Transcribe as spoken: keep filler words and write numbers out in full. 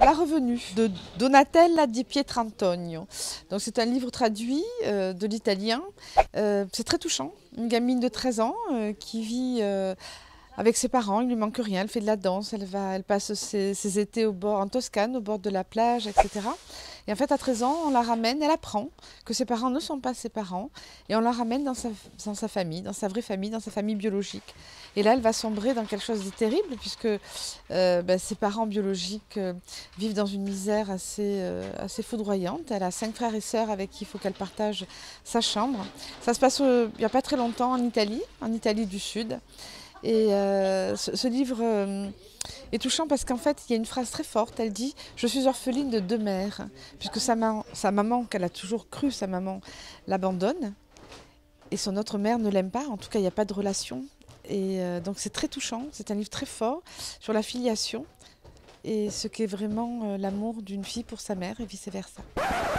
La revenue de Donatella di Pietrantonio. Donc c'est un livre traduit euh, de l'italien. Euh, c'est très touchant. Une gamine de treize ans euh, qui vit euh, avec ses parents, il lui manque rien, elle fait de la danse, elle, va, elle passe ses, ses étés au bord, en Toscane, au bord de la plage, et cetera. Et en fait, à treize ans, on la ramène, elle apprend que ses parents ne sont pas ses parents, et on la ramène dans sa, dans sa famille, dans sa vraie famille, dans sa famille biologique. Et là, elle va sombrer dans quelque chose de terrible, puisque euh, ben, ses parents biologiques euh, vivent dans une misère assez, euh, assez foudroyante. Elle a cinq frères et sœurs avec qui il faut qu'elle partage sa chambre. Ça se passe euh, il n'y a pas très longtemps en Italie, en Italie du Sud. Et euh, ce, ce livre euh, est touchant parce qu'en fait, il y a une phrase très forte. Elle dit « Je suis orpheline de deux mères », puisque sa, ma sa maman, qu'elle a toujours cru, sa maman, l'abandonne. Et son autre mère ne l'aime pas, en tout cas, il n'y a pas de relation. Et euh, donc c'est très touchant, c'est un livre très fort sur la filiation et ce qu'est vraiment euh, l'amour d'une fille pour sa mère et vice-versa.